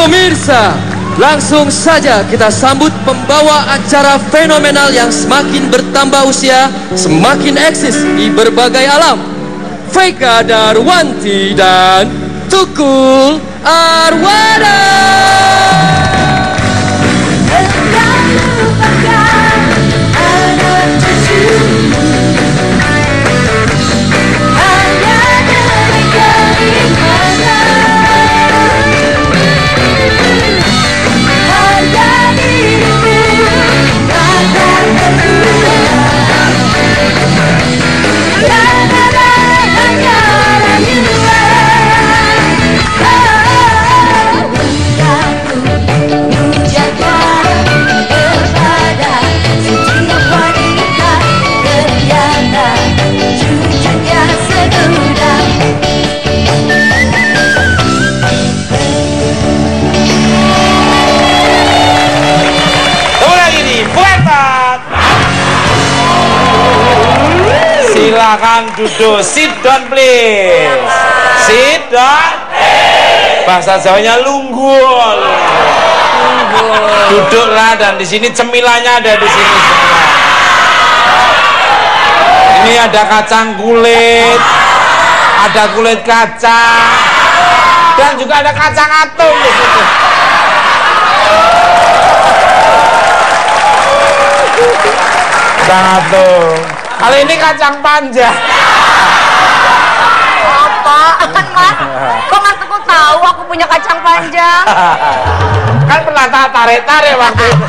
Pemirsa, langsung saja kita sambut pembawa acara fenomenal yang semakin bertambah usia, semakin eksis di berbagai alam. Vega Darwanti dan Tukul Arwana. Silakan duduk, sit down please. Sit down. Bahasa Jawanya lunggul. Duduklah, dan di sini cemilannya ada di sini semua. Ini ada kacang kulit, ada kulit kacang, dan juga ada kacang atom di situ. Kacang atom. Kali ini kacang panjang. Apaan, Mas? Kok Mas Tukul tahu aku punya kacang panjang? Kan pernah tarik-tarik waktu itu.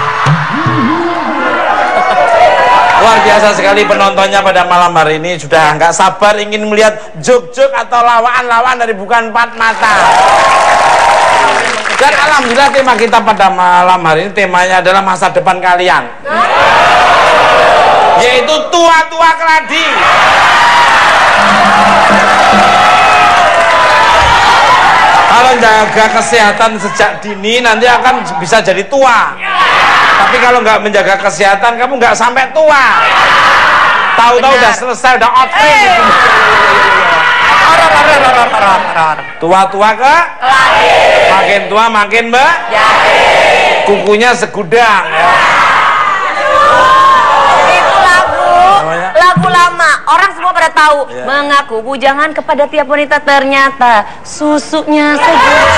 Luar biasa sekali penontonnya pada malam hari ini. Sudah nggak sabar ingin melihat jok-jok atau lawaan-lawaan dari Bukan Empat Mata. Dan alhamdulillah tema kita pada malam hari ini temanya adalah masa depan kalian, yaitu tua-tua keladi. Kalau jaga kesehatan sejak dini nanti akan bisa jadi tua. Tapi kalau nggak menjaga kesehatan kamu nggak sampai tua. Tahu-tahu udah selesai, udah outfit. Tua-tua ke keladi. Makin tua makin kukunya segudang. Lagu lama, orang semua pada tahu. Mengaku bujangan kepada tiap wanita, ternyata susunya segar.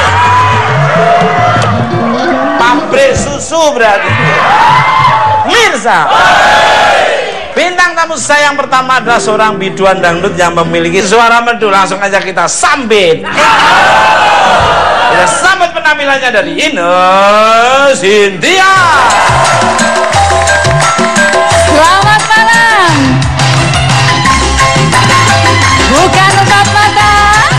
Pabrik susu berarti. Mirsa, bintang tamu saya yang pertama adalah seorang biduan dangdut yang memiliki suara merdu. Langsung aja kita sambit. Kita sambut penampilannya dari Ine Cynthia. Selamat malam. Bukan Empat Mata.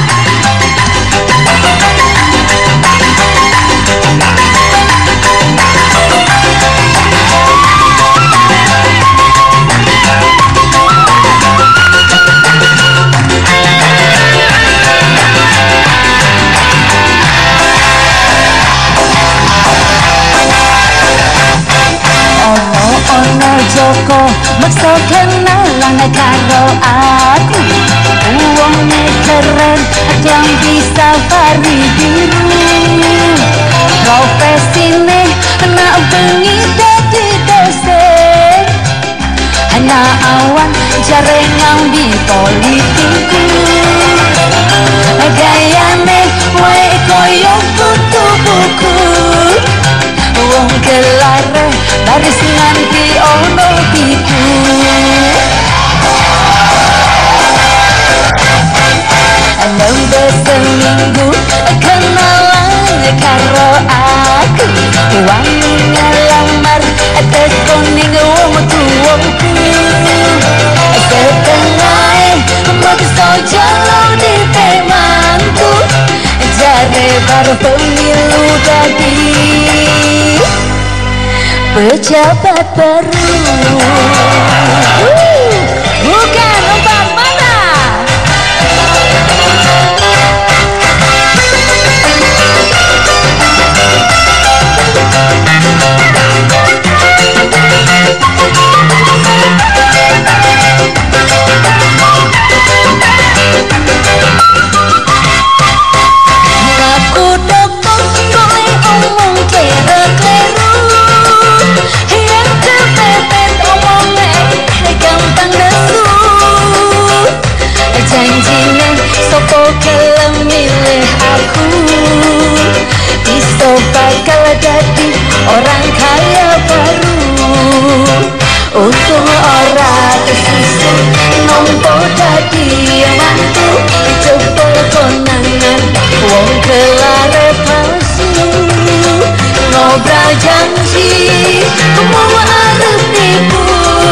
Ono Joko maksa kenalan karo aku. Uangnya keren, klambi safari biru. Profesine anak bengi dadi dosen, anak awan jare ngambi politiku. Gayane wae koyo kutu buku. Wong gelare baris nganti ono tiku. Nambah seminggu kenalan karo aku. Wangi ngelamar tekoning wong tuwaku. Setengah maksa jalo di temanku. Jare baru pemilu tadi pejabat baru. Bukan Empat Mata. Aku dokter Untung ora kesusu nompo dadi mantu jebol konangan wong kelare palsu ngobrol janji mau arep tipu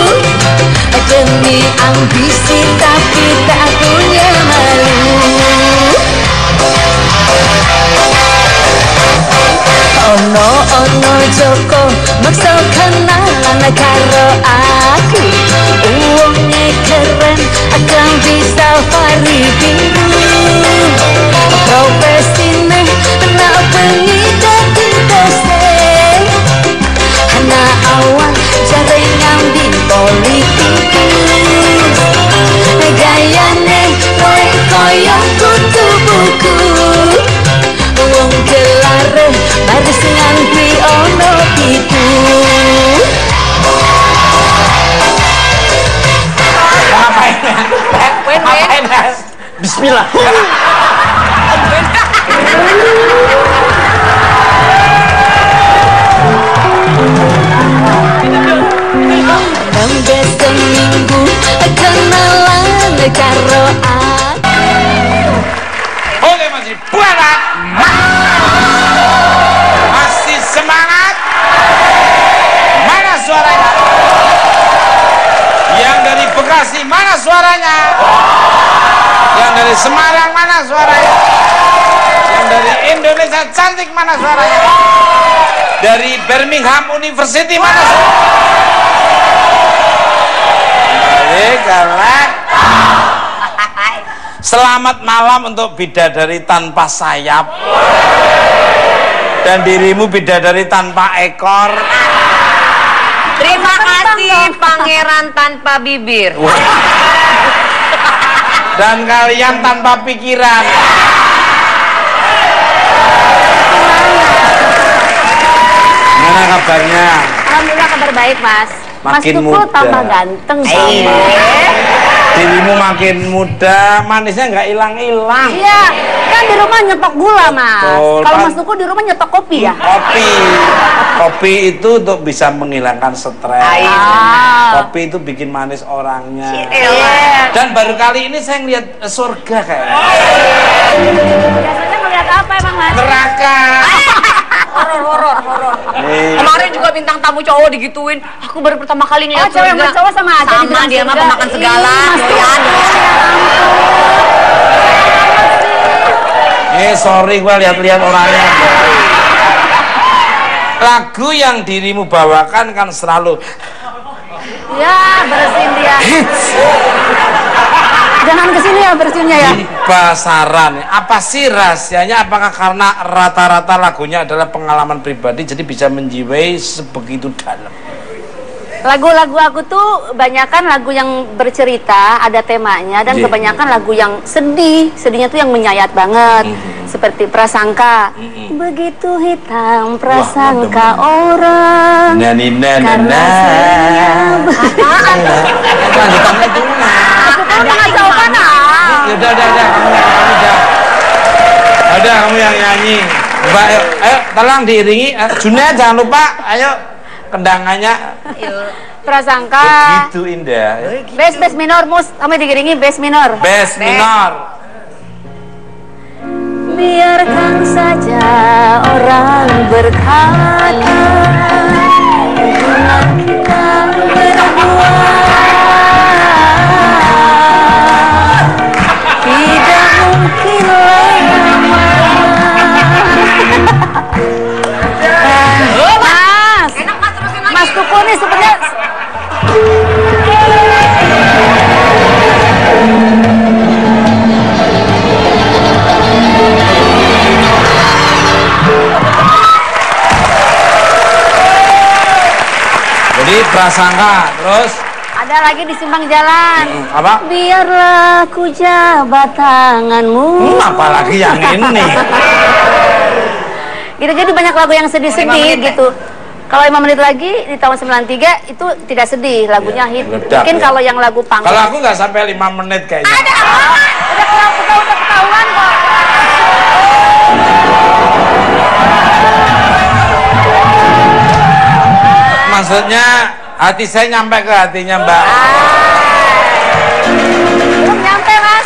demi ambisi tapi tak punya malu. Ono Joko maksa kenalan karo aku uangnya keren akan bisa pari biru profesine nak bengi dadi dosen anak awal jare ngambi politikus gayane koe koyo kutu buku wong kelare baris nganti ono pitu. Ngapain? Bismillah. Nambah seminggu kenalan karo aku. Oke, masih buaran. Masih semangat. Mana suaranya? Yang dari Bekasi mana suaranya? Yang dari Semarang mana suaranya? Yang dari Indonesia cantik mana suaranya? Dari Birmingham University mana suaranya? Galak. Selamat malam untuk bidadari tanpa sayap dan dirimu bidadari tanpa ekor. Terima kasih pangeran tanpa bibir. Dan kalian tanpa pikiran. Gimana kabarnya? Alhamdulillah kabar baik, Mas. Makin Mas Tuku muda. tambah ganteng sama. Dirimu makin muda, manisnya nggak hilang-hilang. Iya, kan di rumah nyetok gula, Mas. Betul, Kalau kan. Mas Tuku di rumah nyetok kopi ya? Kopi itu untuk bisa menghilangkan stres. Ah. Kopi itu bikin manis orangnya. Iya. Dan baru kali ini saya ngeliat surga kayaknya. Biasanya ngeliat apa emang, Mas? Neraka. Horor. Kemarin juga bintang tamu cowok digituin. Aku baru pertama kali ngeliat cewek sama cowok sama aja Sama dibilang dia mah surga. pemakan segala. Sorry gue lihat-lihat orangnya. Lagu yang dirimu bawakan kan selalu Ya, bersihin dia. Jangan kesini ya bersihinnya ya. di pasaran. Apa sih rahasianya? Apakah karena rata-rata lagunya adalah pengalaman pribadi jadi bisa menjiwai sebegitu dalam? Lagu-lagu aku tuh kebanyakan lagu yang bercerita, ada temanya, dan kebanyakan lagu yang sedih. Sedihnya tuh yang menyayat banget. Seperti Prasangka. Begitu hitam prasangka orang. Karena saya Lanjutannya itu. udah ngacau mana? Udah, kamu yang nyanyi. Coba, ayo, tolong diiringi. Junet jangan lupa, ayo kendangannya. Prasangka. Begitu indah. Bass minor, mus. Kamu digiringi bass minor. Bass minor. Biarkan saja orang berkata hubungan kita berdua tidak mungkin lama. Mas Tuku nih sebenarnya Jadi Prasangka, terus ada lagi di Simpang Jalan. apa? Biarlah ku jabat tanganmu. Apalagi yang ini. Gitu, jadi banyak lagu yang sedih-sedih gitu. Kalau 5 menit lagi di tahun 93 itu tidak sedih, lagunya hit. meledak, Mungkin ya. kalau yang lagu punk. Kalau aku nggak sampai 5 menit kayaknya. Udah ketahuan kok. Maksudnya Hati saya nyampe ke hatinya, Mbak. Belum nyampe, Mas.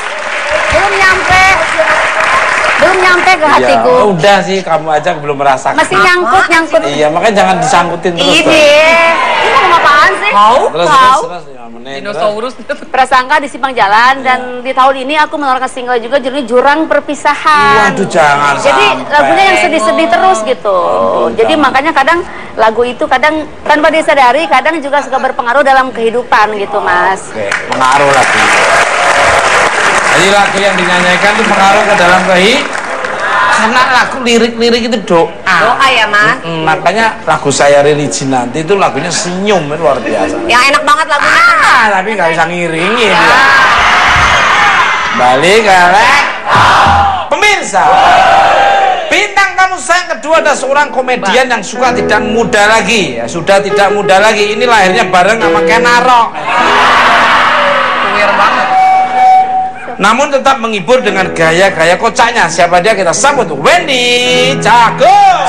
Belum nyampe ke hatiku. Ya, udah sih, kamu aja belum merasakan. Masih nyangkut. Iya, makanya jangan disangkutin terus. Ini ngomong apaan sih? Terus, ya, Dinosaurus. Prasangka di simpang jalan dan di tahun ini aku mengeluarkan single juga judulnya Jurang Perpisahan. Waduh, jangan Jadi sampai. lagunya yang sedih-sedih terus gitu. Jadi makanya kadang lagu itu kadang tanpa disadari kadang juga suka berpengaruh dalam kehidupan gitu, Mas. Oke, pengaruh lagi. Jadi lagu yang dinyanyikan itu pengaruh ke dalam karena lagu lirik-lirik itu doa. Doa ya, Mas. Makanya lagu saya Religi nanti itu lagunya senyum, luar biasa. Yang enak banget lagunya. Tapi nggak bisa ngiringin. Ya. Balik ke pemirsa. Bintang tamu saya yang kedua ada seorang komedian yang suka tidak muda lagi. Ya, sudah tidak muda lagi. Ini lahirnya bareng sama Kenaro. Weird banget. Namun tetap menghibur dengan gaya-gaya kocaknya. Siapa dia? Kita sambut Wendy Cagur.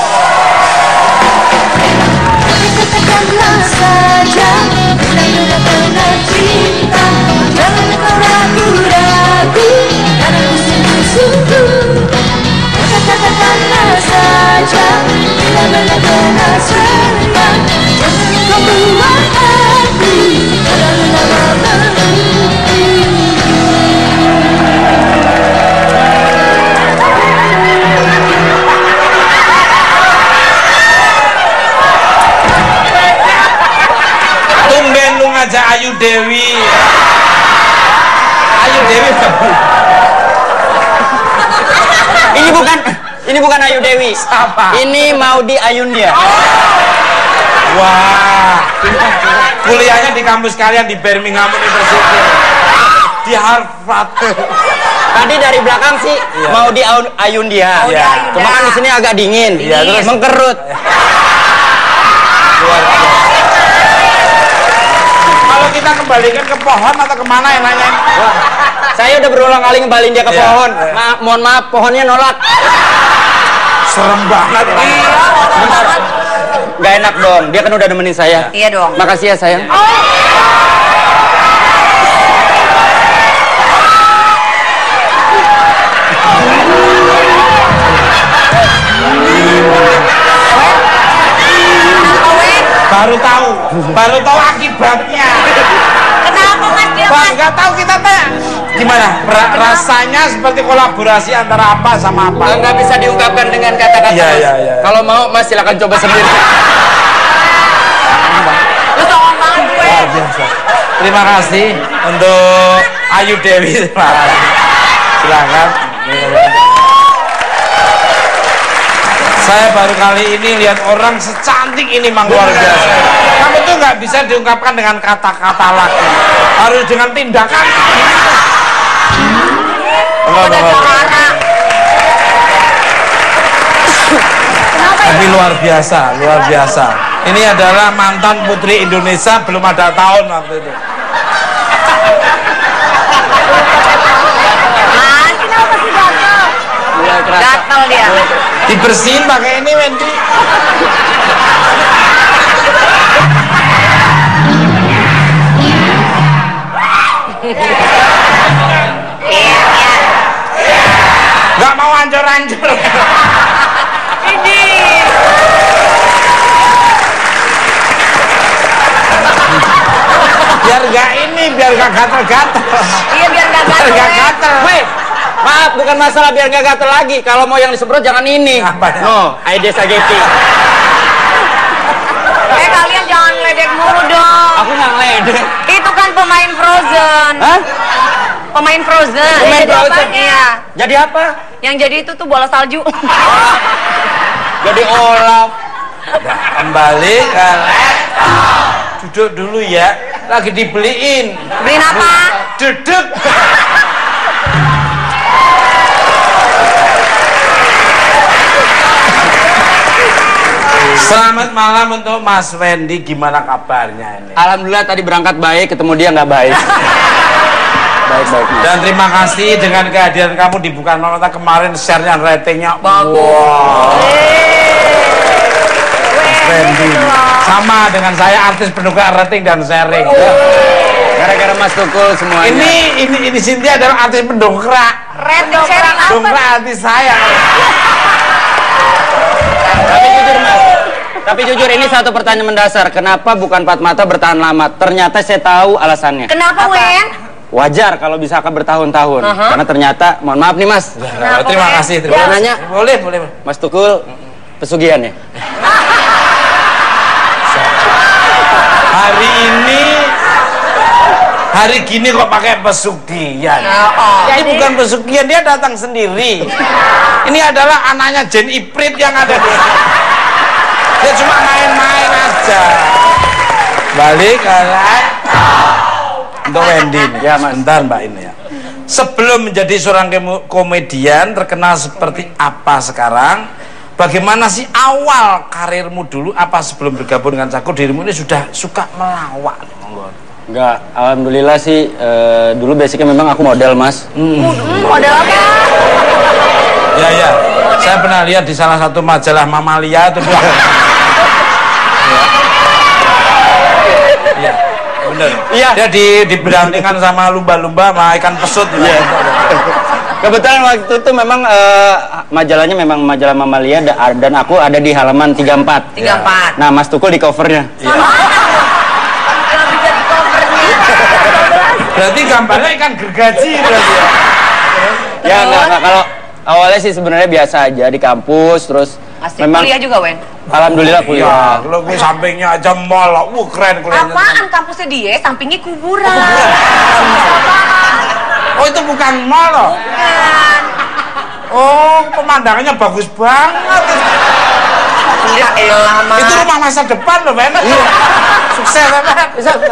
Katakanlah saja, bila pernah cinta, jangan kau ragu-ragu, karena ku sungguh-sungguh. Katakanlah saja, bila pernah sayang, jangan kau buat aku terlalu lama menunggu. Tumben lu ngajak Ayu Dewi. Ayu Dewi Ini bukan Ayu Dewi. apa? Ini Maudy Ayunda. Wah, kuliahnya di kampus kalian di Birmingham University, di Harvard. Tadi dari belakang sih Iya. Maudy Ayunda. Iya. Cuma kan di sini agak dingin. Iya, terus? Mengkerut. Luar biasa. Kalau kita kembalikan ke pohon atau kemana yang nanya? Saya udah berulang kali ngembalin dia ke Iya. pohon. Mohon maaf, pohonnya nolak. Serem banget. Bentar. Gak enak dong. Dia kan udah nemenin saya. Iya dong. Makasih ya sayang. Baru tahu akibatnya. Kenapa, Mas? Dia, Bang, Mas? nggak tahu kita teh. Gimana? Rasanya seperti kolaborasi antara apa sama apa? Nggak bisa diungkapkan dengan kata-kata. Iya, Mas. iya, iya. Kalau mau Mas silakan coba sendiri. Lu songong banget gue. Luar biasa. Terima kasih untuk Ayu Dewi. Terima kasih. Silakan. Saya baru kali ini lihat orang secantik ini, Mang, luar biasa. Kamu tuh nggak bisa diungkapkan dengan kata-kata lagi, harus dengan tindakan. Tapi luar biasa, luar biasa. Ini adalah mantan putri Indonesia, belum ada tahun waktu itu. Mas, kenapa sih gatel? Mulai kerasa. Gatel dia. Dibersihin pakai ini, Wendy. Gak mau hancur-hancur. Biar gak ini, biar gak gatel-gatel. Iya, biar gak Biar gatel. gak ya. gatel. Weh, maaf, bukan masalah biar nggak gatel lagi. Kalau mau yang disemprot jangan ini. Apanya? No, Aedes aegypti. Kalian jangan ngeledek mulu dong. Aku nggak ngeledek. Itu kan pemain Frozen. Hah? Pemain Frozen. Pemain Jadi Frozen? apa? Iya. Jadi apa? Yang jadi itu tuh bola salju. Jadi Olaf. Kembali ke duduk dulu ya, lagi dibeliin. Beliin apa? Duduk. Selamat malam untuk Mas Wendy, gimana kabarnya ini? Alhamdulillah tadi berangkat baik, ketemu dia nggak baik. Baik. Dan terima kasih dengan kehadiran kamu di Bukan Malam kemarin, share-nya ratingnya Bagus. wow. Mas Wendy. Gitu loh. Sama dengan saya, artis pendongkrak rating dan sharing. Gara-gara Mas Tukul semuanya. Ini Cynthia adalah artis pendongkrak. Dongkrak hati saya. Tapi jujur Mas, tapi jujur ini satu pertanyaan mendasar. Kenapa bukan empat mata bertahan lama? Ternyata saya tahu alasannya. Kenapa, Wen? Wajar kalau bisa bertahun-tahun. Karena ternyata, mohon maaf nih Mas. Terima kasih. Boleh nanya? Boleh. Mas Tukul, pesugihan ya? Hari gini kok pakai pesugihan? Ya ini bukan pesugihan, dia datang sendiri. Ini adalah anaknya Jen Iprit yang ada di sini. Dia cuma main-main aja. Balik kalah. Untuk Wendy nih. Ya Mas. Bentar Mbak ini ya. Sebelum menjadi seorang komedian terkenal seperti apa sekarang? Bagaimana sih awal karirmu dulu? Apa sebelum bergabung dengan Cagur dirimu ini sudah suka melawak? Enggak, alhamdulillah sih dulu basicnya memang aku model Mas. Model apa? Ya, saya pernah lihat di salah satu majalah Mamalia itu. Iya, bener. Iya. Dia diberandingkan sama lumba-lumba sama ikan pesut. Iya. Kebetulan waktu itu memang majalahnya memang majalah Mamalia dan aku ada di halaman 34. 34. Nah, Mas Tukul di covernya. Iya. Berarti gambarnya ikan gergaji berarti ya? Ya enggak, kalau awalnya sih sebenarnya biasa aja di kampus, terus Asik. memang Kuliah juga, Wen? alhamdulillah kuliah. Iya, lo sampingnya aja mall, keren kuliahnya. Apaan kampusnya dia? Sampingnya kuburan. Oh itu bukan mall loh? Bukan. Oh pemandangannya bagus banget. Ya elah, Mas. Itu rumah masa depan loh, Ben. Sukses, Ben.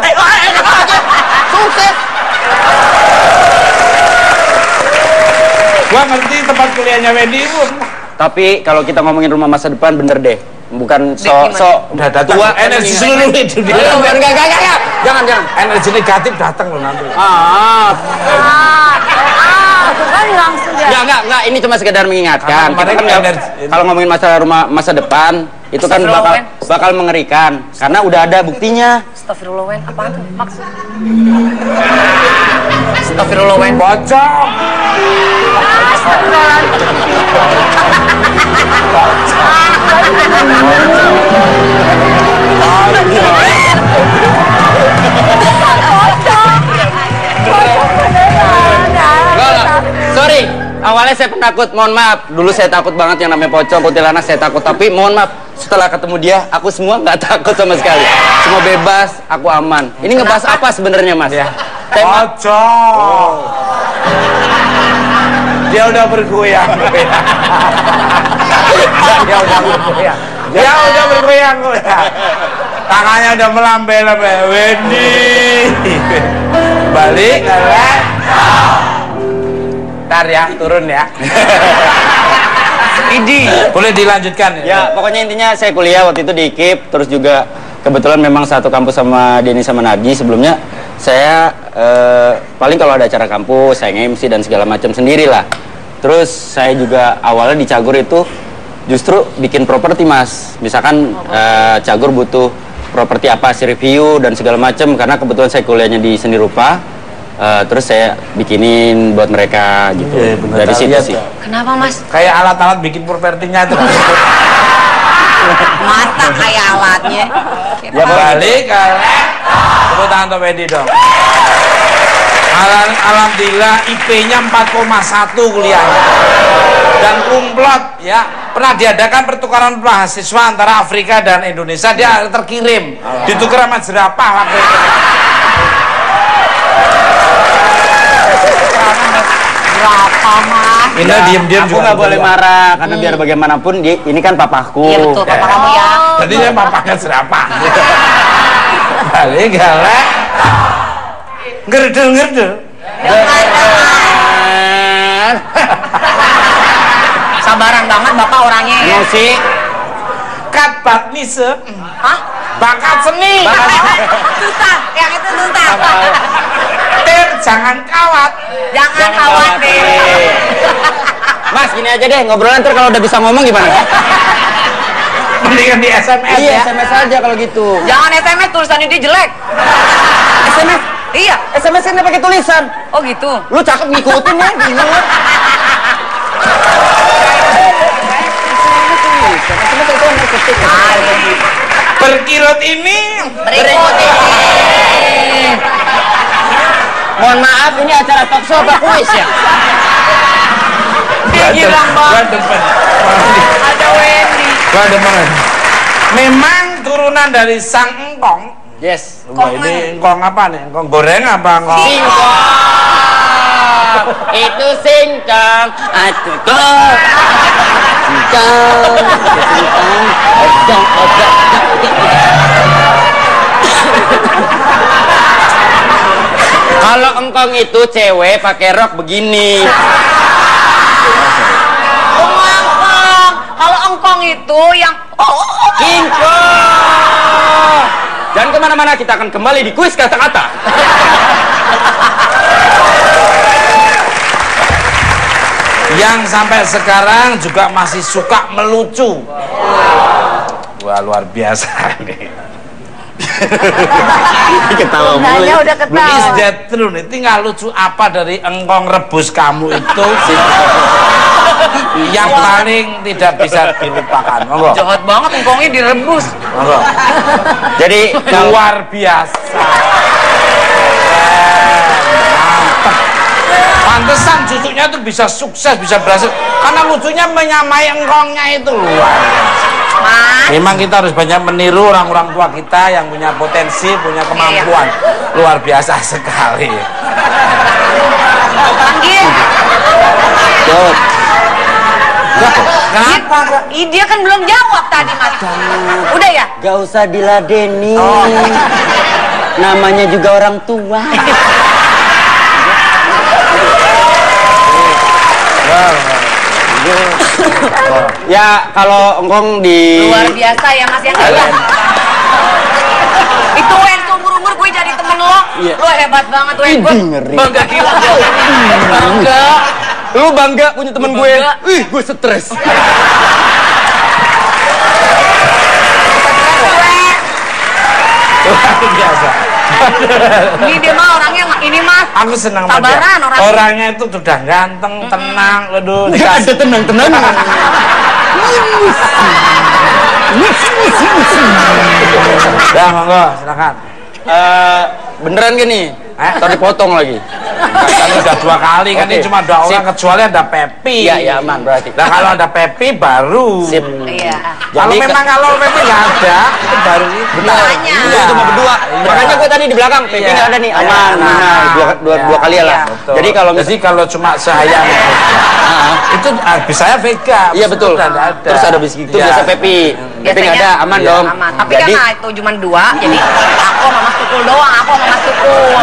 Sukses. Gua ngerti tempat kuliahnya Wendy. Tapi kalau kita ngomongin rumah masa depan bener deh. Bukan udah datang tua energi seluruh itu dia. Enggak. Jangan. Energi negatif datang loh nanti. Bukan langsung ya. Enggak, ini cuma sekedar mengingatkan. Kita kan kalau ngomongin masalah rumah masa depan itu kan bakal mengerikan karena udah ada buktinya. Astagfirullah, Wen. Apaan tuh maksud? Astagfirullah, Wen. Pocong. Sorry, awalnya saya penakut, mohon maaf. Dulu saya takut banget yang namanya pocong, kuntilanak saya takut. Tapi mohon maaf, setelah ketemu dia, aku semua nggak takut sama sekali. Semua bebas, aku aman. Ini ngebahas apa sebenarnya, Mas? Ya. Tema. Pocong. Dia udah bergoyang. Dia udah bergoyang. Tangannya udah melambai-lambai. Wendy. Balik, ntar ya, turun ya. Boleh dilanjutkan Ya, pokoknya intinya saya kuliah waktu itu di IKIP, terus juga kebetulan memang satu kampus sama Denny sama Nagi. Sebelumnya saya paling kalau ada acara kampus, saya nge-MC dan segala macam sendirilah. Terus saya juga awalnya di Cagur itu justru bikin properti, Mas. Misalkan Cagur butuh properti apa, sih review dan segala macam, karena kebetulan saya kuliahnya di seni rupa. Terus saya bikinin buat mereka gitu. Dari situ sih. Kenapa, Mas? Kayak alat-alat bikin propertinya itu. Mata kayak alatnya. Ya balik, tepuk tangan untuk Wendy dong. Alhamdulillah IP-nya 4,1 kuliahnya. Dan kumplot ya. Pernah diadakan pertukaran mahasiswa antara Afrika dan Indonesia, dia terkirim. Ditukar sama jerapah waktu itu. Berapa, Mas? Ini diam-diam Aku juga nggak boleh marah karena biar bagaimanapun ini kan papaku. Iya betul, papa kamu ya. Jadi dia papanya jerapah. Balik galak. Ngerdel. Sabaran banget Bapak orangnya. Emosi. Kat baknise. Hah? Bakat seni. Duta, yang itu duta. Tir, jangan kawat. Jangan khawatir. Mas, gini aja deh, ngobrolan ntar kalau udah bisa ngomong gimana? Mendingan kirimkan di SMS Iya, ya. SMS aja kalau gitu. Jangan SMS, tulisannya dia jelek. SMS? Iya. SMS ini pakai tulisan. Oh gitu. Lu cakep ngikutin ya, bingung. Berkirut ini. Berikut ini. Mohon maaf, ini acara talk show apa kuis ya? Dia hilang Gua bang. demen. Ada Wendy. Gua demen. Memang turunan dari sang engkong. Yes. Wah, ini engkong apa nih? Engkong goreng apa engkong? Singkong. Itu singkong. Aduh, kok. Singkong. Kalau engkong itu cewek pakai rok begini. Engkong. Kalau engkong itu yang Singkong. Dan kemana-mana kita akan kembali di kuis kata-kata. Yang sampai sekarang juga masih suka melucu. Wah, luar biasa nih. Ketawa Nanya udah Is ketawa. that true nih? Tinggal lucu apa dari engkong rebus kamu itu yang paling tidak bisa dilupakan? Monggo. jahat banget, engkongnya direbus. Monggo. Jadi Luar biasa. Mantap. Pantesan cucunya tuh bisa sukses, bisa berhasil. Karena lucunya menyamai engkongnya itu luar biasa. Mas, Memang kita harus banyak meniru orang-orang tua kita yang punya potensi, punya kemampuan. Luar biasa sekali. panggil. jawab. Kenapa? Dia kan belum jawab tadi, Mas. Udah ya? Gak usah diladeni. Namanya juga orang tua. Ya kalau engkong di Luar biasa ya, Mas ya. Itu Wen, seumur-umur gue jadi temen lo. Iya. Lo hebat banget, Wen. Ih, Gue ngeri. bangga gila. Bangga. Lu bangga punya temen Lu gue. bangga. Ih, gue stres. Luar biasa. Ini dia mah orangnya ini, Mas. Aku senang sama dia. Sabaran orangnya. Orangnya itu sudah ganteng, tenang, waduh. Gak ada tenang-tenang. Dah, monggo, silakan. Beneran gak nih? Ntar dipotong lagi. Kan udah 2 kali kan Oke. ini cuma 2 orang Sip. kecuali ada Pepi. Iya, iya aman berarti. Nah kalau ada Pepi baru. Sip. Iya. Kalau Jadi memang kalau Pepi nggak ada itu baru ini. Makanya. Itu cuma berdua. Iya. Makanya gue tadi di belakang, Pepi Iya. nggak ada nih, aman. Iya. Nah, dua kali ya lah. Betul. Jadi kalau Jadi kalau cuma saya itu bisa ya Vega. Iya betul. Udah nggak ada. Terus ada bisik itu Iya. biasa Pepi. Pepi nggak ada, aman Iya. dong. Aman. Tapi Jadi karena itu cuma 2, jadi aku sama Mas Tukul doang. Aku sama Mas Tukul.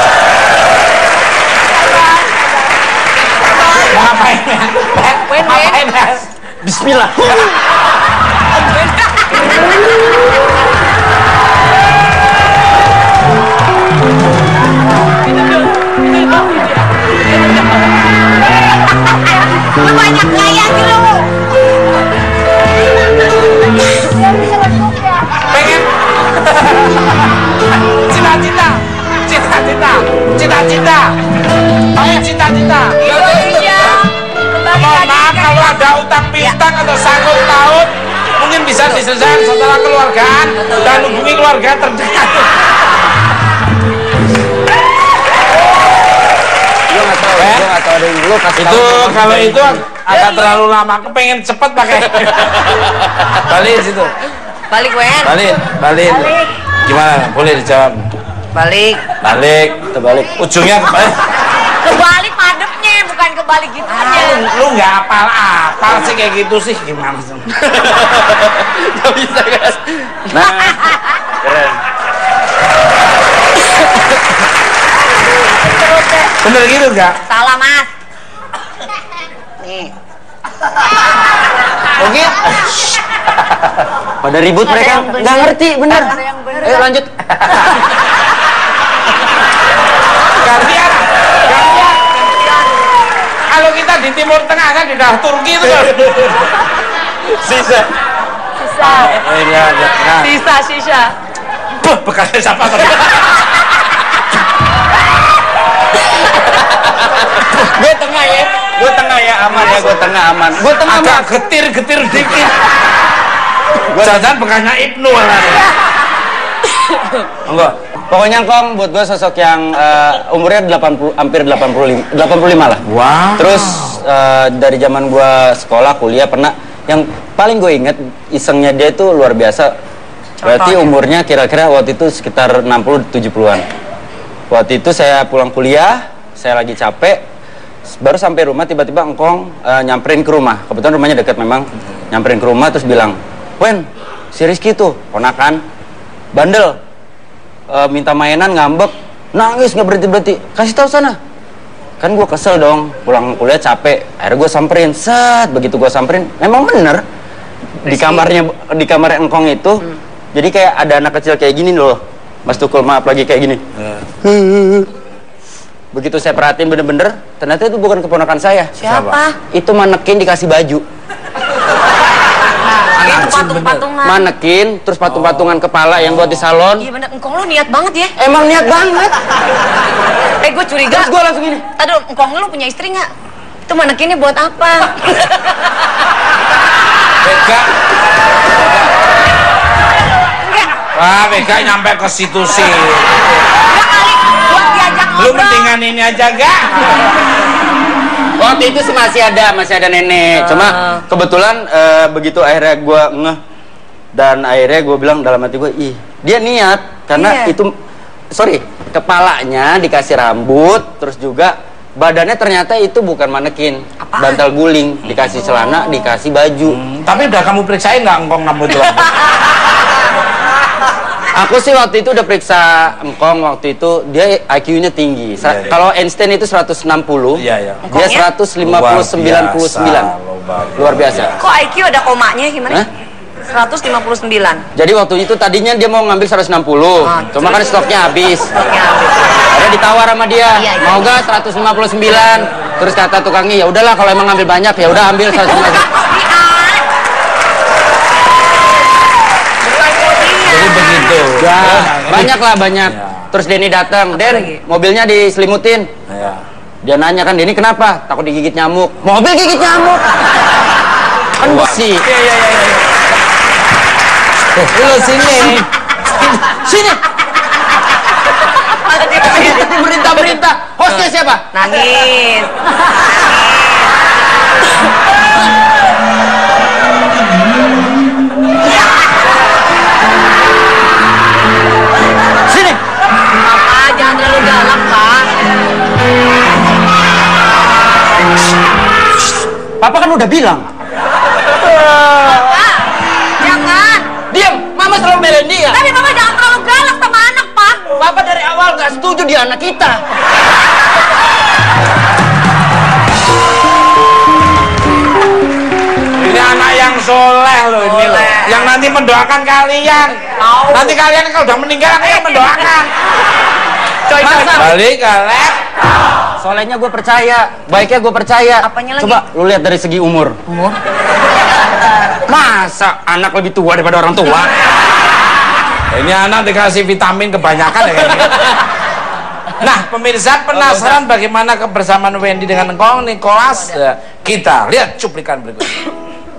Mau ngapain? Wen. Ngapain? Bismillah. Lu banyak gaya sih lu. Pengen cita-cita. Ayo cita-cita. Indonesia. Kembali Mohon lagi maaf ke- kalau ada utang piutang atau sangkut paut mungkin bisa diselesaikan setelah keluargaan dan hubungi keluarga terdekat. Gue nggak tahu ada yang belum kasih Itu tahu. kalau itu agak terlalu lama. Aku pengen cepet pakai. Balik situ. Balik, Wen. Balik. Gimana? Boleh dijawab. Balik. Balik. Terbalik. Ujungnya kebalik. Kebalik madepnya, bukan kebalik gitu aja. Lu nggak apal sih kayak gitu sih gimana sih? Gak bisa guys. Nah, keren. Bener gitu nggak? Salah, Mas. Nih. Oke. Pada ribut Ada mereka. yang bener. Nggak ngerti, bener. Ada yang bener. Ayo lanjut. Gantian. Kalau kita di Timur Tengah kan di daerah Turki itu kan. Sisa. sisa. Sisa. Bekasnya siapa tadi? Gue tengah ya, aman ya, gue tengah aman. Gue tengah agak getir dikit. Jangan bekasnya Ibnu lah. Enggak. Pokoknya Kong buat gue sosok yang umurnya 80, hampir 85 lah. Wow. Terus dari zaman gue sekolah, kuliah pernah yang paling gue inget isengnya dia itu luar biasa. Berarti umurnya kira-kira waktu itu sekitar 60-70-an. Waktu itu saya pulang kuliah, saya lagi capek, baru sampai rumah tiba-tiba Engkong nyamperin ke rumah. Kebetulan rumahnya dekat memang. Nyamperin ke rumah terus bilang, "Wen, si Rizky tuh ponakan bandel. Minta mainan ngambek, nangis nggak berhenti. Kasih tahu sana." Kan gue kesel dong, pulang kuliah capek. Akhirnya gue samperin, begitu gue samperin, memang bener di kamar Engkong itu. Jadi kayak ada anak kecil kayak gini loh, Mas Tukul, maaf lagi kayak gini. Begitu saya perhatiin bener-bener, ternyata itu bukan keponakan saya. Siapa? Itu manekin dikasih baju. Itu patung-patungan. Manekin, terus patung-patungan kepala yang buat di salon. Iya bener, Engkong lu niat banget ya. Emang niat banget. Gue curiga. Terus gue langsung gini. Tadi Engkong lu punya istri nggak? Itu manekinnya buat apa? Bega. Wah, Bega nyampe ke situ sih. Enggak kali, buat diajak ngobrol. Lu mendingan ini aja gak? Waktu itu sih masih ada nenek. Cuma kebetulan begitu akhirnya gue ngeh dan akhirnya gue bilang dalam hati gue, ih dia niat karena itu, kepalanya dikasih rambut, terus juga badannya ternyata itu bukan manekin, bantal guling, dikasih celana, dikasih baju. Tapi udah kamu periksain nggak Engkong rambut lu? Aku sih waktu itu udah periksa Engkong, waktu itu dia IQ-nya tinggi. Kalau Einstein itu 160, dia 159. Luar biasa. Kok IQ ada komanya gimana? 159. Jadi waktu itu tadinya dia mau ngambil 160, cuma kan stoknya habis. Ada ditawar sama dia, mau gak 159? Terus kata tukangnya, ya udahlah kalau emang ngambil banyak ya udah ambil 159. Jadi begitu. Ya, banyak. Terus Denny datang, Den, mobilnya diselimutin. Dia nanya kan, Denny kenapa? Takut digigit nyamuk. Mobil gigit nyamuk. Kan besi. Lu sini. Sini. Berita. Hostnya siapa? Nangis. Sini. Papa, jangan terlalu galak, Pak. Papa kan udah bilang. Pak, jangan. Diam, Mama selalu belain dia. Tapi Papa jangan terlalu galak sama anak, Pak. Papa dari awal nggak setuju dia anak kita. Ini anak yang soleh loh ini loh. Yang nanti mendoakan kalian. Nanti kalian kalau udah meninggal akan mendoakan. Masa? Balik ke lab. Solehnya gue percaya, baiknya gue percaya. Apanya lagi? Coba lu lihat dari segi umur. Masa anak lebih tua daripada orang tua? Ini anak dikasih vitamin kebanyakan ya kayaknya. Nah, pemirsa penasaran bagaimana kebersamaan Wendy dengan Engkong Nicholas? Kita lihat cuplikan berikut ini.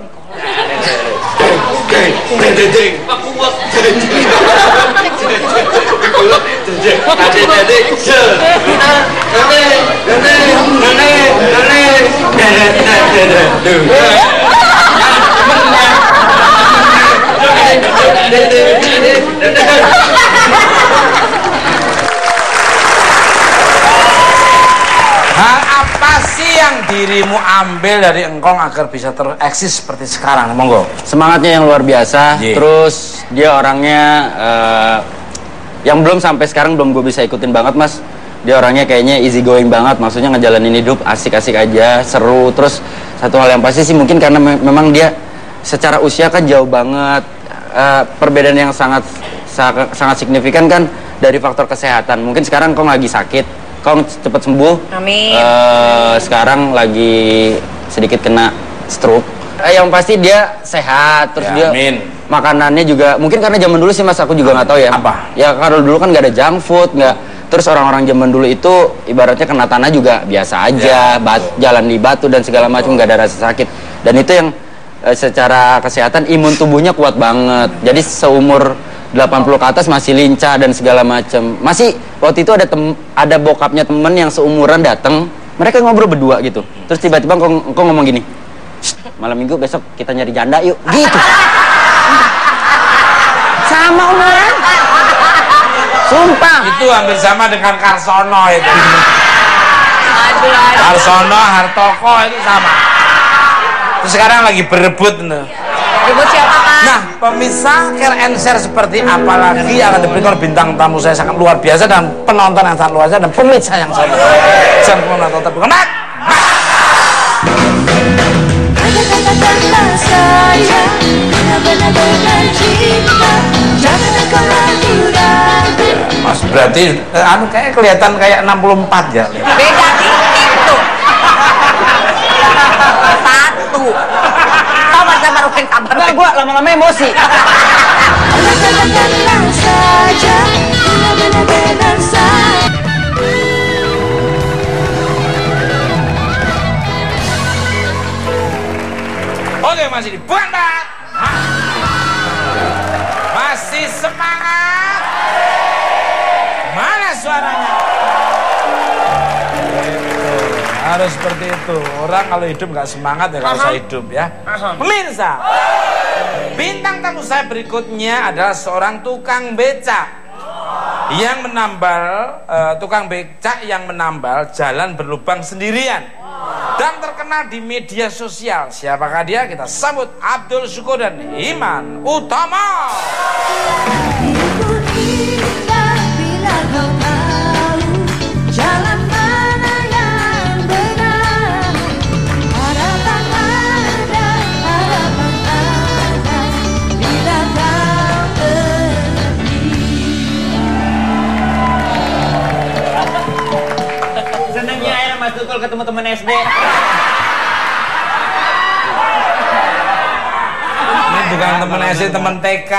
Apa sih yang dirimu ambil dari Engkong agar bisa tereksis seperti sekarang? Monggo. Semangatnya yang luar biasa. Terus dia orangnya yang belum sampai sekarang belum gue bisa ikutin banget, Mas. Dia orangnya kayaknya easy going banget, maksudnya ngejalanin hidup asik-asik aja, seru. Terus satu hal yang pasti sih mungkin karena memang dia secara usia kan jauh banget. Perbedaan yang sangat signifikan kan dari faktor kesehatan. Mungkin sekarang Kong lagi sakit, Kong cepat sembuh. Amin. Sekarang lagi sedikit kena stroke. Yang pasti dia sehat, terus dia amin. Makanannya juga mungkin karena zaman dulu sih Mas, aku juga nggak tahu ya. Apa? Ya kalau dulu kan nggak ada junk food, nggak. Terus orang-orang zaman dulu itu ibaratnya kena tanah juga biasa aja, jalan di batu dan segala macam, nggak ada rasa sakit. Dan itu yang secara kesehatan imun tubuhnya kuat banget. Jadi seumur 80 ke atas masih lincah dan segala macam. Masih waktu itu ada bokapnya temen yang seumuran datang, mereka ngobrol berdua gitu. Terus tiba-tiba engkau ngomong gini, malam minggu besok kita nyari janda yuk, gitu. Sama umuran. Sumpah. Itu hampir sama dengan Karsono itu. Karsono, Hartoko itu sama. Terus sekarang lagi berebut nih. Ribut siapa, Mas? Nah, pemirsa, care and share seperti apa lagi akan diberikan oleh bintang tamu saya sangat luar biasa dan penonton yang sangat luar biasa dan pemirsa yang sangat luar biasa. Jangan menonton tapi kenak. Katakanlah saya benar-benar cinta, jangan engkau ragu-ragu. Mas berarti kayak kelihatan kayak 64 ya. Beda dikit tuh. Satu. Kau masa baru kabar. Enggak, gua lama-lama emosi. Katakanlah saja benar-benar saya. Oke, masih dibantah. Masih semangat. Mana suaranya? Harus seperti itu. Orang kalau hidup nggak semangat ya nggak usah hidup ya. Pemirsa, bintang tamu saya berikutnya adalah seorang tukang becak yang tukang becak yang menambal jalan berlubang sendirian dan terkenal di media sosial. Siapakah dia? Kita sambut Abdul Syukur dan Iman Utama. Bila kau tahu jalan mana yang benar, harapan ada bila kau pergi. Senangnya air Mas Tukul ketemu teman SD. Ini bukan teman SD, teman TK.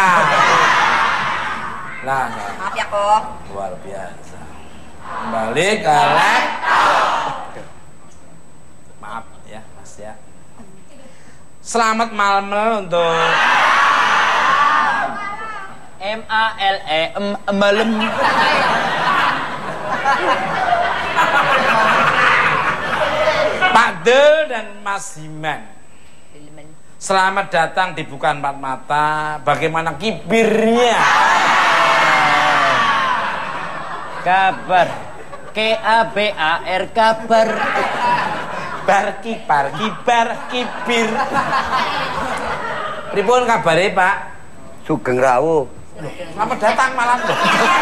Nah, Maaf ya, Kok. luar biasa. Kembali ke laptop. Maaf ya, Mas ya. Selamat malam untuk malam. Pak Del dan Mas Himan. Selamat datang di Bukan Empat Mata. Bagaimana kibirnya? Kabar. KABAR kabar. Bar kibar kibir. Pripun kabare, Pak? Sugeng rawuh. Selamat datang malam loh.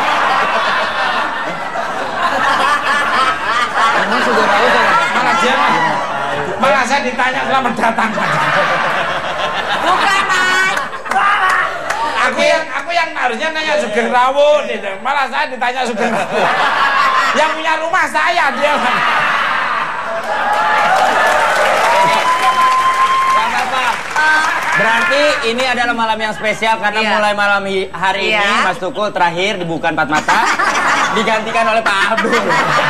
Malah saya ditanya selamat datang. Bukan, Mas. Aku yang harusnya nanya Sugeng Rawuh gitu. Malah saya ditanya Sugeng Rawuh. Yang punya rumah saya dia. Berarti ini adalah malam yang spesial karena Iya. mulai malam hari ini Iya. Mas Tukul terakhir di Bukan Empat Mata digantikan oleh Pak Abdul.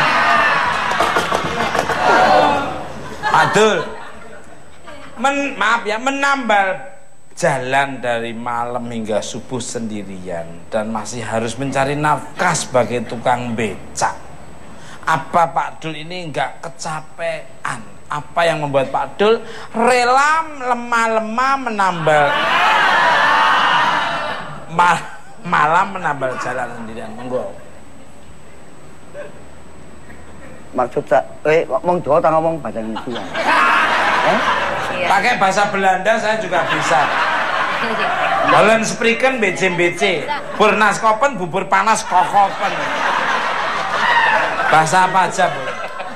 Abdul, maaf ya, menambal jalan dari malam hingga subuh sendirian dan masih harus mencari nafkah sebagai tukang becak. Apa Pak Dul ini nggak kecapean? Apa yang membuat Pak Dul rela lemah-lemah menambal malam menambal jalan sendirian? Monggo. Maksud saya, ngomong Jawa tak ngomong bahasa Indonesia. Pakai bahasa Belanda saya juga bisa. Bolen spriken BC, burnaskopen bubur panas kokopen. Bahasa apa aja, Bu?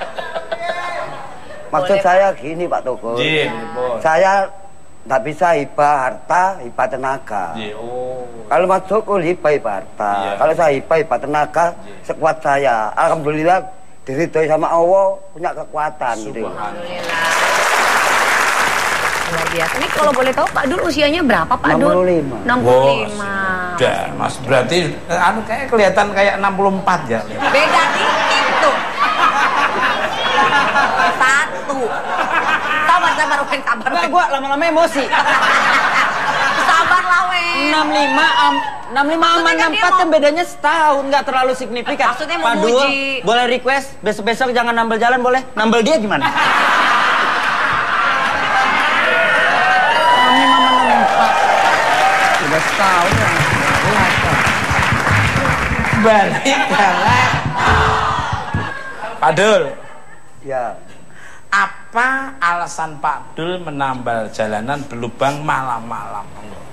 Maksud saya gini Pak Tukul. Saya nggak bisa hibah harta, hibah tenaga. Kalau Mas Tukul hibah harta, kalau saya hibah tenaga, sekuat saya. Alhamdulillah diridhoi sama Allah, punya kekuatan gitu. Alhamdulillah. biasa. Ini kalau boleh tahu Pak Dul usianya berapa Pak Dul? 65. 65. Udah, Mas berarti kayak kelihatan kayak 64 ya. Beda dikit tuh. Satu. Sabar, Wen, sabar. Enggak, gua lama-lama emosi. Sabar lah, Wen. 65 sama 64 kan bedanya setahun, nggak terlalu signifikan. Maksudnya mau Pak Dul, muji. boleh request besok-besok jangan nambel jalan, boleh? Nambel dia gimana? 65 sama 64 udah setahun ya. Balik karena Pak Dul. Ya. Apa alasan Pak Dul menambal jalanan berlubang malam-malam?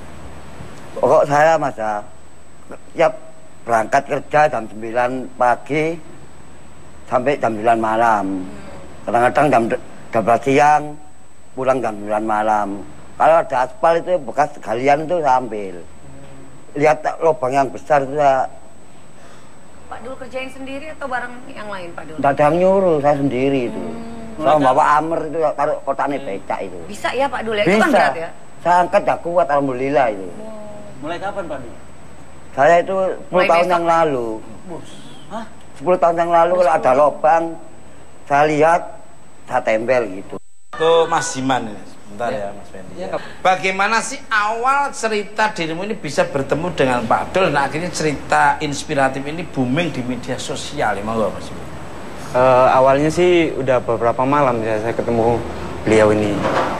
Pokok saya Mas ya, tiap berangkat kerja jam 9 pagi sampai jam 9 malam. Kadang-kadang jam 12 siang pulang jam 9 malam. Kalau ada aspal itu bekas galian itu saya ambil. Lihat lubang yang besar itu saya. Pak Dul kerjain sendiri atau bareng yang lain Pak Dul? Dadang nyuruh saya sendiri itu. Saya bawa amer itu taruh kotaknya becak itu. Bisa ya Pak Dul ya? Itu kan Bisa. berat ya? Saya angkat ya kuat alhamdulillah itu. Mulai kapan Pak Dul? Saya itu 10 Mulai tahun besok. yang lalu. Hah? 10 tahun yang lalu kalau ada lubang, saya lihat, saya tempel gitu. Tuh Mas Jiman ini. Sebentar ya Mas Fendi. Bagaimana sih awal cerita dirimu ini bisa bertemu dengan Pak Dul dan akhirnya cerita inspiratif ini booming di media sosial ya, monggo Mas Jiman. Awalnya sih udah beberapa malam ya saya ketemu beliau ini.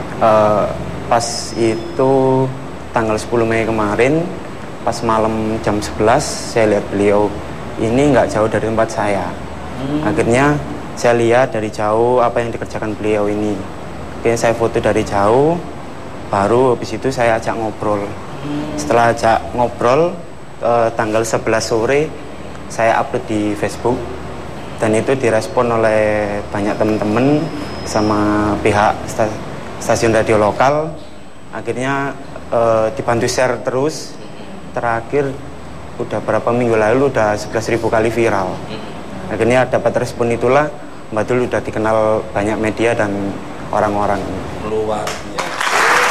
Pas itu tanggal 10 Mei kemarin, pas malam jam 11 saya lihat beliau ini nggak jauh dari tempat saya. Akhirnya saya lihat dari jauh apa yang dikerjakan beliau ini. Akhirnya saya foto dari jauh, baru habis itu saya ajak ngobrol. Setelah ajak ngobrol, tanggal 11 sore saya upload di Facebook. Dan itu direspon oleh banyak teman-teman sama pihak stasiun radio lokal. Akhirnya dibantu share terus. Terakhir udah berapa minggu lalu udah 11.000 kali viral. Akhirnya dapat respon itulah Mbak Dul udah dikenal banyak media dan orang-orang. Luar biasa.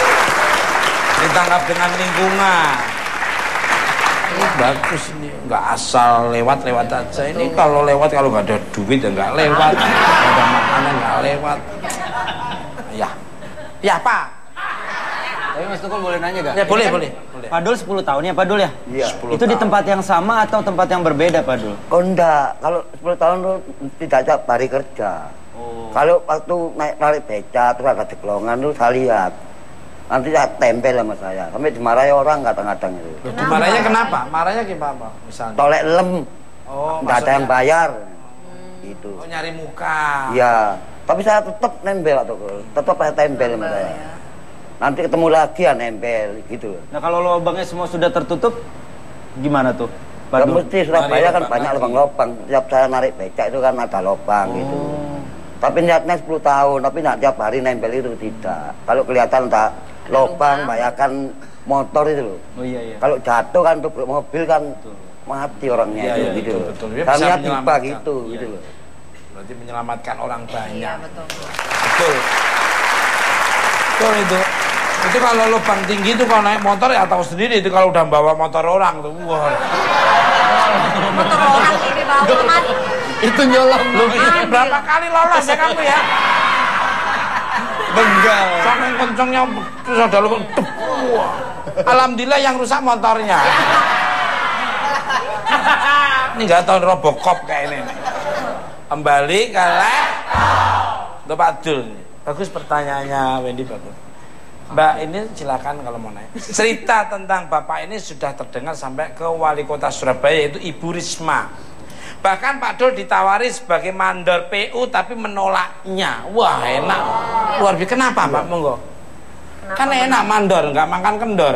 Ditangkap dengan lingkungan. Ini bagus ini, nggak asal lewat-lewat aja. Ini kalau lewat, kalau nggak ada duit ya nggak lewat, nggak ada makanan nggak lewat. Ya Pak. Tapi Mas Tukul boleh nanya gak? Ya boleh. Pak Dul 10 tahun ya Pak Dul ya? Iya. Itu di tempat yang sama atau tempat yang berbeda Pak Dul? Oh enggak, kalau 10 tahun itu tidak tiap hari kerja. Kalau waktu narik beca terus ada ceklongan itu saya lihat. Nanti saya tempel sama saya, sampai dimarahi orang kadang-kadang itu. Marahnya kenapa? Marahnya gimana misalnya? Tolek lem, Oh, nggak ada yang bayar. Gitu. Oh, nyari muka. Iya, tapi saya tetap nempel atau tetap saya tempel sama saya. Nanti ketemu lagi ya nempel gitu. Nah kalau lubangnya semua sudah tertutup, gimana tuh Pak Ya, Dul? mesti Surabaya kan Narik banyak lagi. lubang-lubang. Tiap saya narik becak itu kan ada lubang gitu. Tapi niatnya 10 tahun, tapi nggak tiap hari nempel itu tidak. Kalau kelihatan tak lubang, bayangkan motor itu loh. Oh iya. Kalau jatuh kan untuk mobil kan mati orangnya Iya, itu iya, gitu. betul. Dia Saya bisa lihat tiba menyelamatkan. gitu, Iya, gitu iya. loh. Berarti menyelamatkan orang banyak. Iya betul. Betul. Betul itu. Itu kalau lubang tinggi itu kalau naik motor ya tahu sendiri itu kalau udah bawa motor orang tuh. Wah. Motor orang ini bawa Mas. Itu nyolong lu. Ini berapa kali lolos ya kamu ya? Bengal. Saking kencengnya terus ada lubang. Tup. Wah. Alhamdulillah yang rusak motornya. Ini nggak tahu Robocop kayak ini. Kembali ke Pak Dul. Bagus pertanyaannya Wendy, bagus. Mbak ini silakan kalau mau nanya. Cerita tentang Bapak ini sudah terdengar sampai ke Wali Kota Surabaya, yaitu Ibu Risma. Bahkan Pak Dul ditawari sebagai mandor PU tapi menolaknya. Wah enak. Luar biasa. Kenapa Pak? Monggo. Kan enak mandor, nggak makan kendor.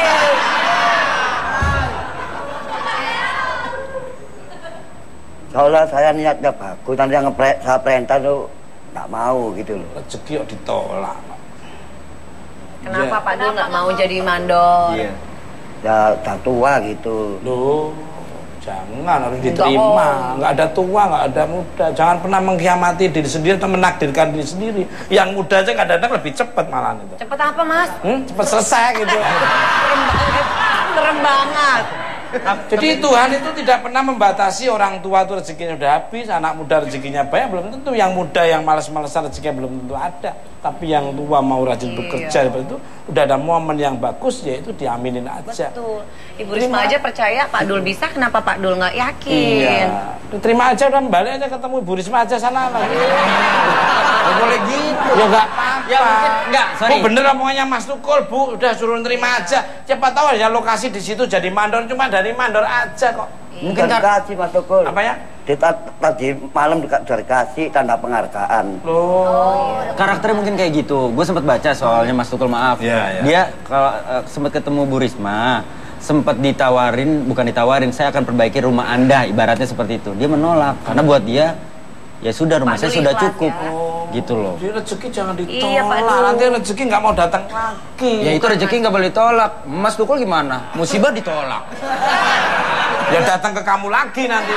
Soalnya saya niatnya bagus, nanti yang saya perintah tuh nggak mau gitu loh. Rezeki kok ditolak. Kenapa Pak Dul nggak mau jadi mandor? Iya. Ya udah tua gitu. Loh, Jangan, harus diterima. Nggak ada tua, nggak ada muda. Jangan pernah mengkhianati diri sendiri atau menakdirkan diri sendiri. Yang muda aja kadang-kadang lebih cepat malah itu. Cepet apa, Mas? Cepat selesai gitu. Serem banget. Jadi Tuhan itu tidak pernah membatasi orang tua itu rezekinya udah habis, anak muda rezekinya banyak, belum tentu. Yang muda yang malas-malasan rezekinya belum tentu ada. Tapi yang tua mau rajin bekerja seperti itu, udah ada momen yang bagus, yaitu diaminin aja. Betul. Ibu Risma aja percaya Pak Dul bisa, kenapa Pak Dul nggak yakin? Iya. Terima aja, udah balik aja ketemu Ibu Risma aja sana lagi. Gak boleh gitu. Ya nggak apa-apa. Ya mungkin enggak, sorry. Bu bener omongannya Mas Tukul, Bu, udah suruh terima aja. Siapa tahu ada lokasi di situ jadi mandor, cuma dari mandor aja kok. Mungkin kasih Mas Tukul. Apa ya? Tadi malam dikasih tanda penghargaan. Karakternya mungkin kayak gitu. Gue sempat baca soalnya Mas Tukul, maaf. Iya. Dia kalau sempat ketemu Bu Risma, sempat ditawarin, bukan ditawarin, saya akan perbaiki rumah Anda, ibaratnya seperti itu. Dia menolak karena buat dia ya sudah, rumah saya sudah cukup. Gitu loh. Jadi rezeki jangan ditolak. Iya, Pak Dul. Nanti rezeki nggak mau datang lagi. Ya itu rezeki nggak boleh ditolak. Mas Tukul gimana? Musibah ditolak. Ya datang ke kamu lagi nanti.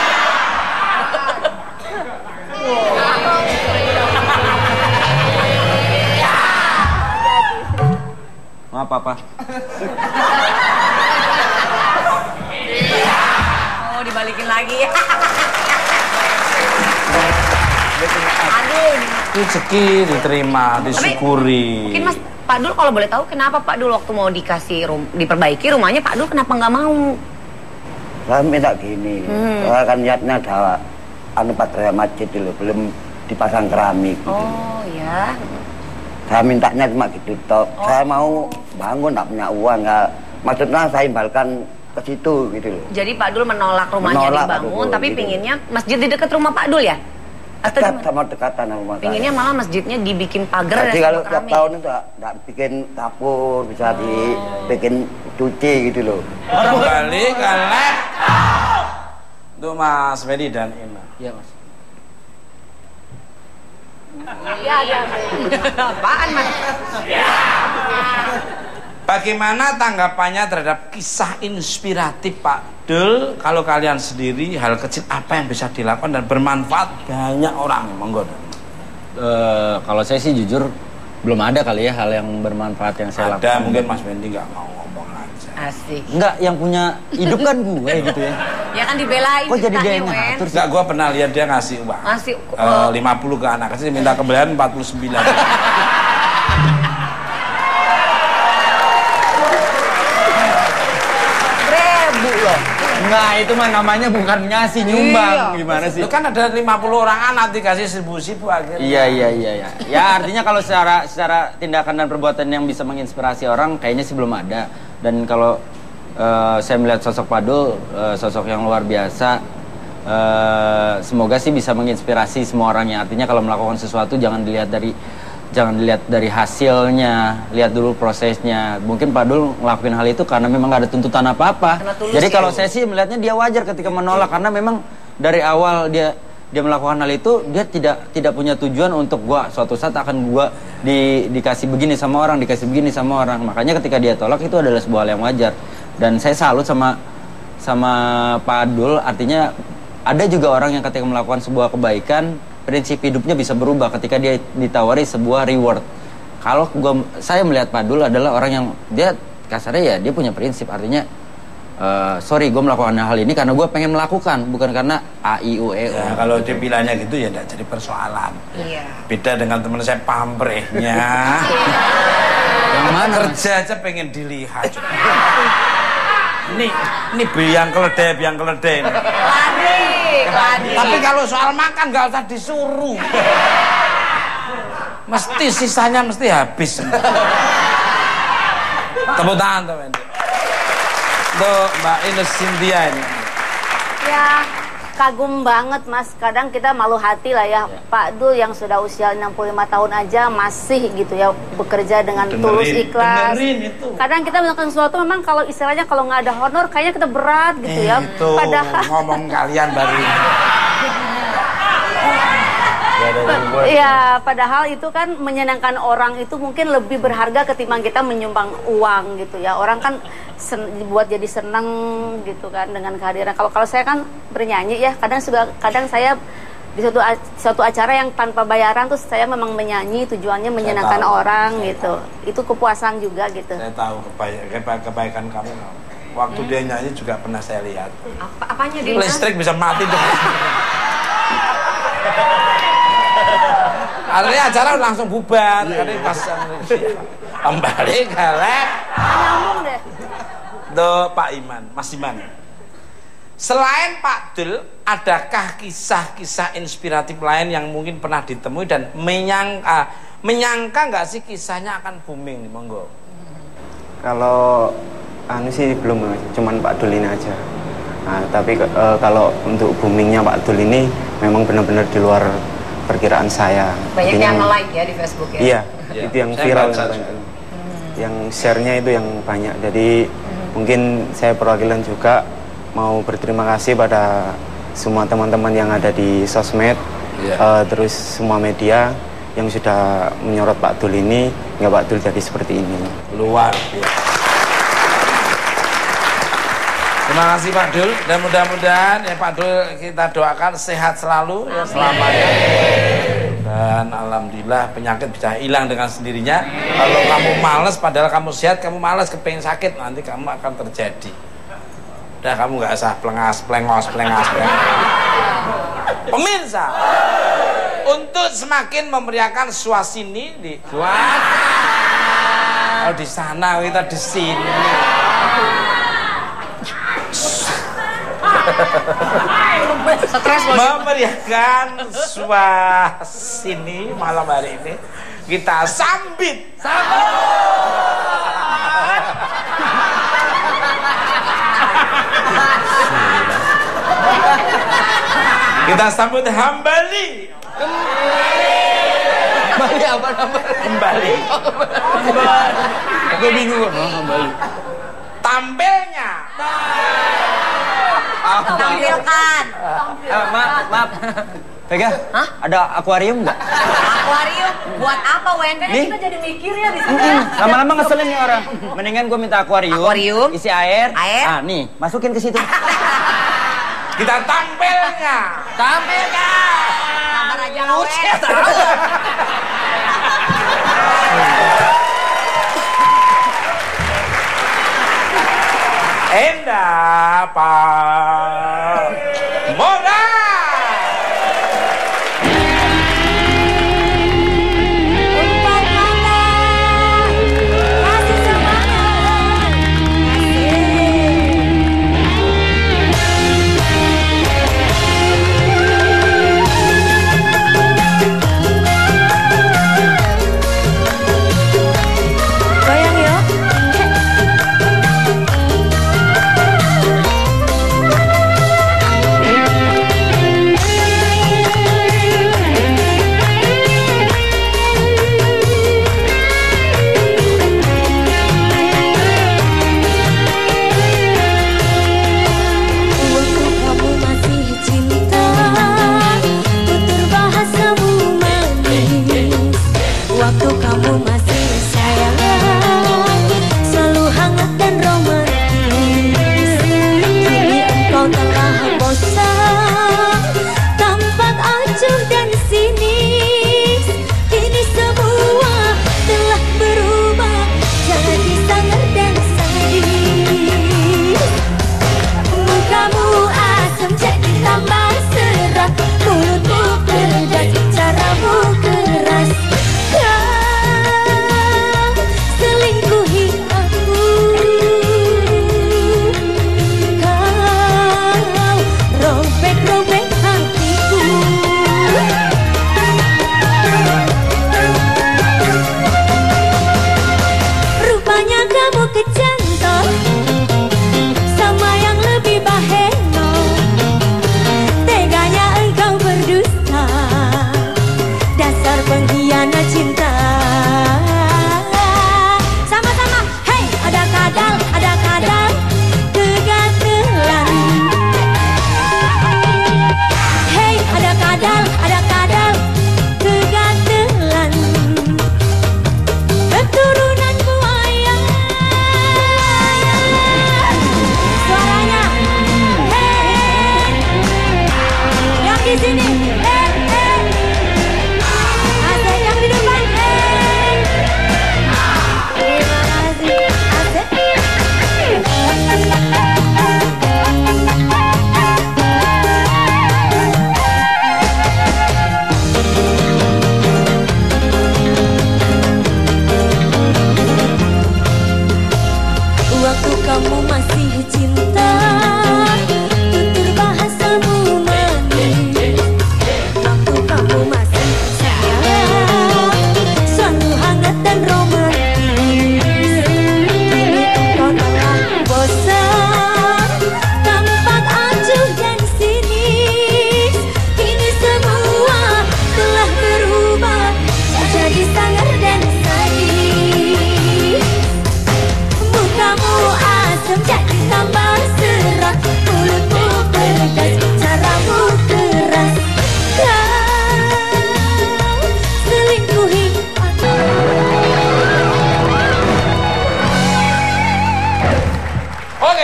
Maaf Papa. Oh, dibalikin lagi. Aduh. Rezeki diterima, disyukuri. Mungkin Mas Pak Dul kalau boleh tahu kenapa Pak Dul waktu mau dikasih diperbaiki rumahnya Pak Dul kenapa nggak mau? Saya minta gini, saya kan niatnya ada pagar masjid dulu, belum dipasang keramik. Gitu. Oh ya. Saya mintanya cuma gitu toh. Saya mau bangun, nggak punya uang, nggak. Maksudnya saya imbalkan ke situ gitu loh. Jadi Pak Dul menolak rumahnya dibangun, tapi gitu. pinginnya masjid di dekat rumah Pak Dul ya? Atau Dekat sama dekatan sama rumah saya. pinginnya malah masjidnya dibikin pagar Jadi dan kalau sama tiap keramik. tahun itu nggak bikin dapur, bisa dibikin cuci gitu loh. Kembali ke laptop. Untuk Mas Fedi dan Ina. Iya Mas. Iya, iya. Apaan Mas? Bagaimana tanggapannya terhadap kisah inspiratif Pak Dul? Kalau kalian sendiri, hal kecil apa yang bisa dilakukan dan bermanfaat banyak orang? Monggo. Kalau saya sih jujur belum ada kali ya hal yang bermanfaat yang saya lakukan. Ada, mungkin Mas Fendi nggak mau ngomong aja. Asik. Enggak, yang punya hidup kan gue gitu ya. Ya kan dibelain. Kok jadi dia yang ceritanya, Wen. ngatur sih? Enggak, gue pernah lihat dia ngasih uang. Ngasih, 50 ke anak kecil, minta kembalian 49. Ribu loh. Enggak, itu mah namanya bukan ngasih, nyumbang. Iya. Gimana sih? Itu kan ada 50 orang anak dikasih 1000 akhirnya. Iya. Ya artinya kalau secara tindakan dan perbuatan yang bisa menginspirasi orang kayaknya sih belum ada. Dan kalau saya melihat sosok Pak Dul, sosok yang luar biasa. Semoga sih bisa menginspirasi semua orangnya. Artinya kalau melakukan sesuatu jangan dilihat dari hasilnya, lihat dulu prosesnya. Mungkin Pak Dul ngelakuin hal itu karena memang gak ada tuntutan apa-apa. Jadi kalau saya sih melihatnya dia wajar ketika menolak karena memang dari awal dia melakukan hal itu dia tidak punya tujuan untuk gua suatu saat akan gua dikasih begini sama orang, dikasih begini sama orang. Makanya ketika dia tolak itu adalah sebuah hal yang wajar. Dan saya salut sama Pak Dul, artinya ada juga orang yang ketika melakukan sebuah kebaikan prinsip hidupnya bisa berubah ketika dia ditawari sebuah reward. Kalau saya melihat Pak Dul adalah orang yang dia kasarnya ya dia punya prinsip, artinya sorry gue melakukan hal ini karena gue pengen melakukan, bukan karena A, I, U, E, O. Ya, kalau dia bilangnya gitu ya tidak jadi persoalan. Iya. Beda dengan teman saya pamrihnya. Yang mana? Kerja aja pengen dilihat. Ini biang keledai. Lari. Tapi kalau soal makan gak usah disuruh. Mesti sisanya mesti habis. Tepuk tangan teman. Untuk Mbak Ines Cynthia ini. Ya, kagum banget Mas. Kadang kita malu hati lah ya. Pak Dul yang sudah usia 65 tahun aja masih gitu ya bekerja dengan tulus ikhlas. Dengerin itu. Kadang kita melakukan sesuatu memang kalau istilahnya kalau nggak ada honor kayaknya kita berat gitu ya. Itu Padahal ngomong kalian baru. Ya, padahal itu kan menyenangkan orang itu mungkin lebih berharga ketimbang kita menyumbang uang gitu ya. Orang kan buat jadi senang gitu kan dengan kehadiran. Kalau saya kan bernyanyi ya, kadang saya di suatu acara yang tanpa bayaran tuh saya memang menyanyi, tujuannya menyenangkan orang gitu. Itu kepuasan juga gitu. Saya tahu kebaikan kamu. Waktu dia nyanyi juga pernah saya lihat. Apanya dia? Listrik bisa mati dong. Akhirnya acara langsung bubar. Karena pas kembali ke lab. Nyambung deh. Pak Iman, Mas Iman. Selain Pak Dul, adakah kisah-kisah inspiratif lain yang mungkin pernah ditemui dan menyangka nggak sih kisahnya akan booming nih, monggo? Kalau sih belum, cuman Pak Dul ini aja. Nah, tapi kalau untuk boomingnya Pak Dul ini memang benar-benar di luar perkiraan saya. Banyak yang nge-like ya di Facebook ya? Iya, itu yang viral. Yang share-nya itu yang banyak. Jadi mungkin saya perwakilan juga mau berterima kasih pada semua teman-teman yang ada di sosmed, terus semua media yang sudah menyorot Pak Dul ini, hingga Pak Dul jadi seperti ini. Luar biasa. Terima kasih Pak Dul, dan mudah-mudahan ya Pak Dul kita doakan sehat selalu ya selamanya. Dan alhamdulillah penyakit bisa hilang dengan sendirinya. Kalau kamu malas padahal kamu sehat, kamu malas kepengen sakit, nanti kamu akan terjadi. Udah kamu nggak usah plengos. Pemirsa, untuk semakin memeriahkan suasini di kalau di sana kita di sini. Memeriahkan suasini malam hari ini, kita sambit. Kita sambut Hambali. Kembali apa namanya? Kembali. Aku bingung kok Hambali. Tampilnya. Tampilkan. Maaf. Vega, ada akuarium nggak? Akuarium buat apa, Wen? Nih. Kita jadi mikir ya di sini ya. Lama-lama ngeselin nih orang. Mendingan gue minta akuarium. Isi air. Ah, nih, masukin ke situ. Kita tampilnya. Sabar aja lah, Wen. Endah Pak Mora. Goyang yuk.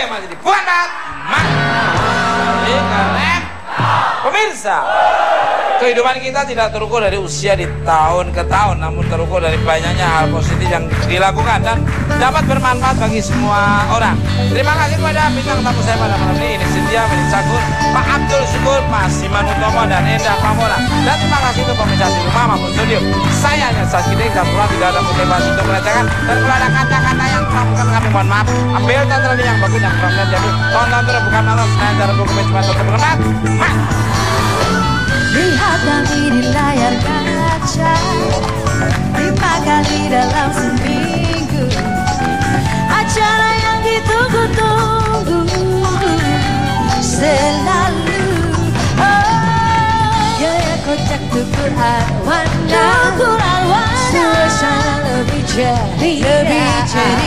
yang masih dibuat pemirsa, kehidupan kita tidak terukur dari usia di tahun ke tahun, namun terukur dari banyaknya hal positif yang dilakukan dan dapat bermanfaat bagi semua orang. Terima kasih kepada bintang tamu saya pada malam ini Cynthia, Menin Sakur, Pak Abdul Syukur, Pak Siman Utomo, dan Endah Pamora. Dan terima kasih untuk pemirsa di rumah maupun studio. Saya hanya Saskidek dan pulang tidak ada motivasi untuk melecehkan, dan kalau ada kata-kata yang kurang kami mohon maaf. Ambil tonton yang bagus dan kurang jadi tonton terus bukan nonton senang cara buku cuma tonton berlemat. Lihat kami di layar kaca 5 kali dalam seminggu, acara yang ditunggu-tunggu selalu. Gaya kocak tukur arwana, suasana lebih ceria.